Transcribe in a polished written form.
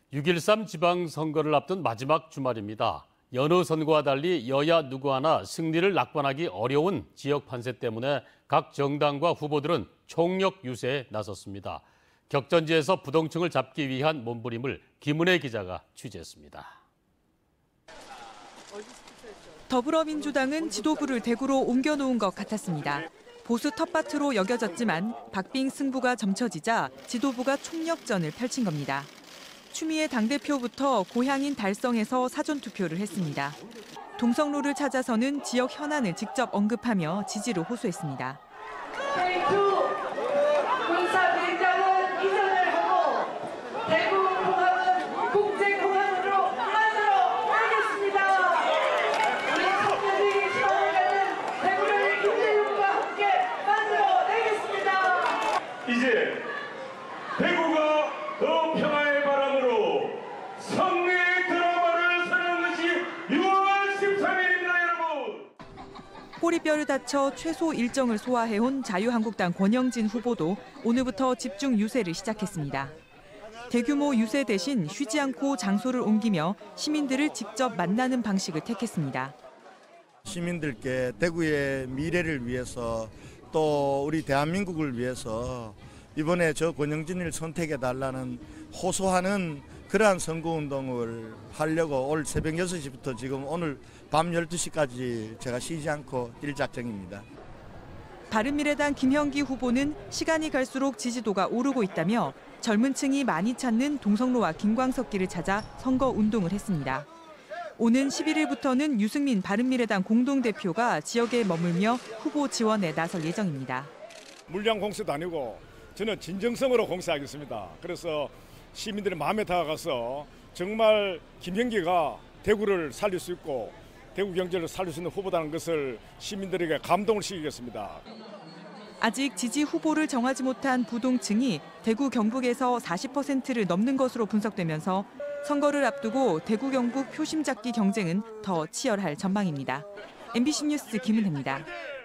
6.13 지방선거를 앞둔 마지막 주말입니다. 여느 선거와 달리 여야 누구 하나 승리를 낙관하기 어려운 지역 판세 때문에 각 정당과 후보들은 총력 유세에 나섰습니다. 격전지에서 부동층을 잡기 위한 몸부림을 김은혜 기자가 취재했습니다. 더불어민주당은 지도부를 대구로 옮겨놓은 것 같았습니다. 보수 텃밭으로 여겨졌지만 박빙 승부가 점쳐지자 지도부가 총력전을 펼친 겁니다. 추미애 당대표부터 고향인 달성에서 사전투표를 했습니다. 동성로를 찾아서는 지역 현안을 직접 언급하며 지지를 호소했습니다. 군사비행장은 이전을 하고 대구공항은 국제공항으로 만들어 가겠습니다. 우리 청년들이 희망하는 대구를 김대중과 함께 만들어 내겠습니다. 이제 대구가 더 평화의 바람으로 승리의 드라마를 서는 것이 6월 13일입니다, 여러분. 꼬리뼈를 다쳐 최소 일정을 소화해온 자유한국당 권영진 후보도 오늘부터 집중 유세를 시작했습니다. 대규모 유세 대신 쉬지 않고 장소를 옮기며 시민들을 직접 만나는 방식을 택했습니다. 시민들께 대구의 미래를 위해서 또 우리 대한민국을 위해서 이번에 저 권영진을 선택해달라는 호소하는 그러한 선거운동을 하려고 올 새벽 6시부터 지금 오늘 밤 12시까지 제가 쉬지 않고 뛸 작정입니다. 바른미래당 김형기 후보는 시간이 갈수록 지지도가 오르고 있다며 젊은 층이 많이 찾는 동성로와 김광석길을 찾아 선거운동을 했습니다. 오는 11일부터는 유승민 바른미래당 공동대표가 지역에 머물며 후보 지원에 나설 예정입니다. 물량 공세도 아니고 저는 진정성으로 공세하겠습니다. 그래서 시민들의 마음에 다가가서 정말 김형기가 대구를 살릴 수 있고 대구 경제를 살릴 수 있는 후보다는 것을 시민들에게 감동을 시키겠습니다. 아직 지지 후보를 정하지 못한 부동층이 대구 경북에서 40%를 넘는 것으로 분석되면서 선거를 앞두고 대구 경북 표심 잡기 경쟁은 더 치열할 전망입니다. MBC 뉴스 김은혜입니다.